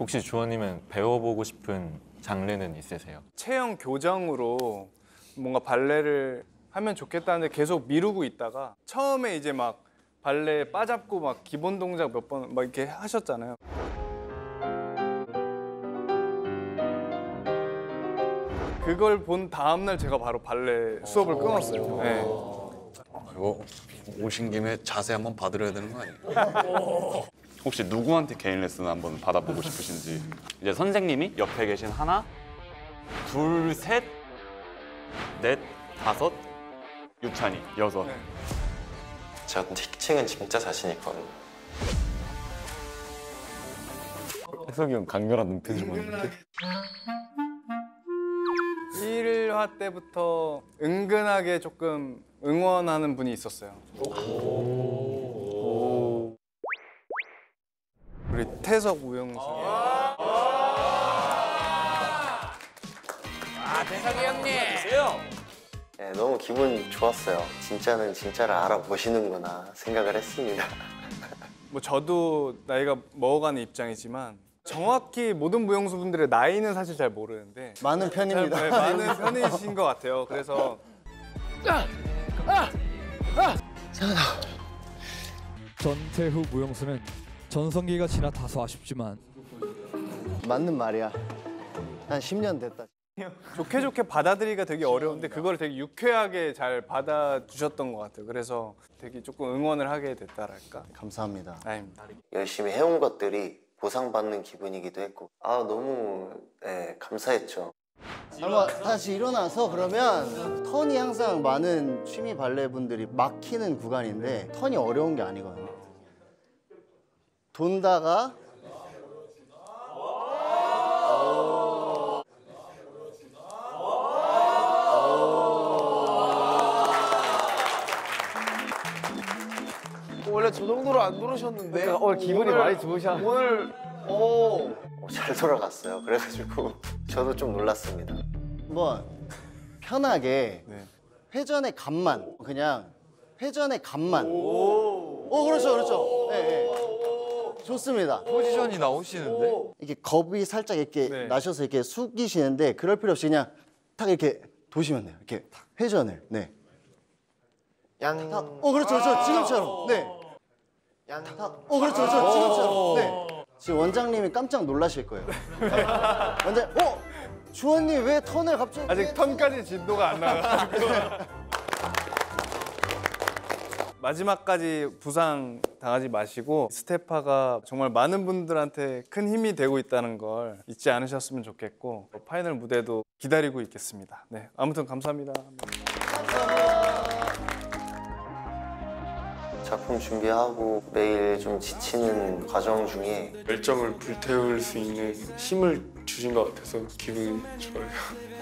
혹시 주원님은 배워보고 싶은 장르는 있으세요? 체형 교정으로 뭔가 발레를 하면 좋겠다는데 계속 미루고 있다가 처음에 이제 막 발레 빠잡고 막 기본 동작 몇 번 막 이렇게 하셨잖아요. 그걸 본 다음 날 제가 바로 발레 수업을 끊었어요. 네. 이거 오신 김에 자세 한번 봐드려야 되는 거 아니에요? 혹시 누구한테 개인 레슨 한번 받아보고 싶으신지. 이제 선생님이 옆에 계신 하나, 둘, 셋, 넷, 다섯, 유찬이, 여섯. 네. 제가 티칭은 진짜 자신 있거든요. 혜석이 형 강렬한 눈빛을 보는데. 1화 때부터 은근하게 조금 응원하는 분이 있었어요. 우리 태석 우영석. 대석이 형님. 네, 너무 기분 좋았어요. 진짜는 진짜를 알아보시는구나 생각을 했습니다. 뭐 저도 나이가 먹어가는 입장이지만 정확히 모든 무용수 분들의 나이는 사실 잘 모르는데 많은 편입니다. 네, 많은 편이신 것 같아요. 그래서 전태후 무용수는 전성기가 지나 다소 아쉽지만 맞는 말이야. 한 10년 됐다. 좋게 좋게 받아들이기가 되게 어려운데 그걸 되게 유쾌하게 잘 받아주셨던 것 같아요. 그래서 되게 조금 응원을 하게 됐다랄까. 감사합니다. 아닙니다. 열심히 해온 것들이 보상받는 기분이기도 했고 너무 감사했죠. 한번 다시 일어나서 그러면 턴이 항상 많은 취미 발레 분들이 막히는 구간인데 턴이 어려운 게 아니거든요. 돈다가 원래 저 정도로 안 돌으셨는데. 오늘 기분이 많이 좋으셔. 오늘 잘 돌아갔어요. 그래가지고 저도 좀 놀랐습니다. 한번 편하게 네. 회전의 감만 그냥 회전의 감만. 그렇죠, 그렇죠. 네, 네. 좋습니다. 포지션이 나오시는데? 이렇게 겁이 살짝 이렇게 네. 나셔서 이렇게 숙이시는데 그럴 필요 없이 그냥 탁 이렇게 도시면 돼요. 이렇게 회전을. 네. 양. 탁. 그렇죠, 그렇죠. 지금처럼. 네. 양. 탁. 그렇죠, 그렇죠. 지금처럼. 네. 지금 원장님이 깜짝 놀라실 거예요. 네. 원장, 주원님 왜 턴을 갑자기? 아직 턴까지 진도가 안 나가지고 마지막까지 부상 당하지 마시고 스테파가 정말 많은 분들한테 큰 힘이 되고 있다는 걸 잊지 않으셨으면 좋겠고 파이널 무대도 기다리고 있겠습니다. 네, 아무튼 감사합니다. 작품 준비하고 매일 좀 지치는 과정 중에 열정을 불태울 수 있는 힘을 주신 것 같아서 기분이 좋아요.